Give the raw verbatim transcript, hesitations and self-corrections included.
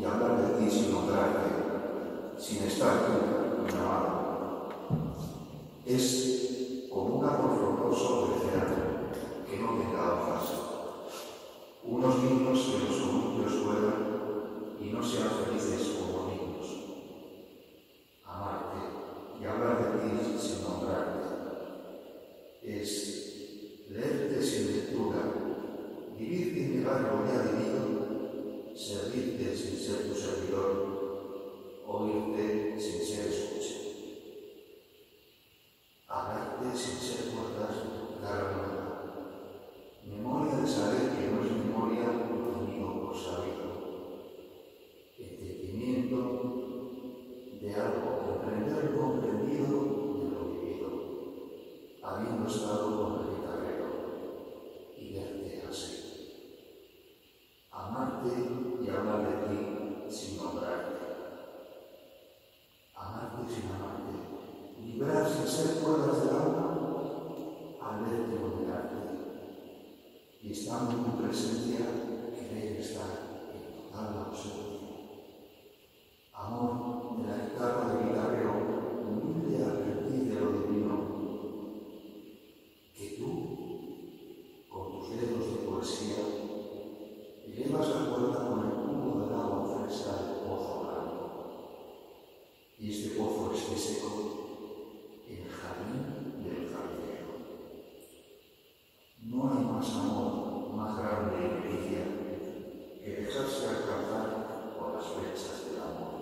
hablar de ti sin nombrarte, sin estar tú, mi amado. Es como un árbol frondoso de verano que no tenga hojas, unos niños que los columpios juegan y no sean felices como niños. Amarte y hablar de ti sin nombrarte es leerte sin lectura, vivirte y negar lo que ha vivido, servirte sin ser tu servidor, oírte sin ser escucha, hablarte sin ser puertas cara nueva, memoria de saber que no es memoria tenido por sabido, entendimiento de algo, comprender lo comprendido de lo vivido, habiendo estado con el guitarrero y verte así. Amarte y hablar de ti sin nombrarte. Amarte sin amarte. Librar sin ser cuerdas del alma al verte o mirarte. Y estando en tu presencia, querer estar en total ausencia. Amor de la guitarra de guitarrero, humilde aprendiz de lo divino, que tú, con tus dedos de poesía, elevas la cuerda con el cubo del agua fresca del pozo blanco, y este pozo esté seco en el jardín del jardinero. No hay más amor, más grande y delicia que dejarse alcanzar por las flechas del amor.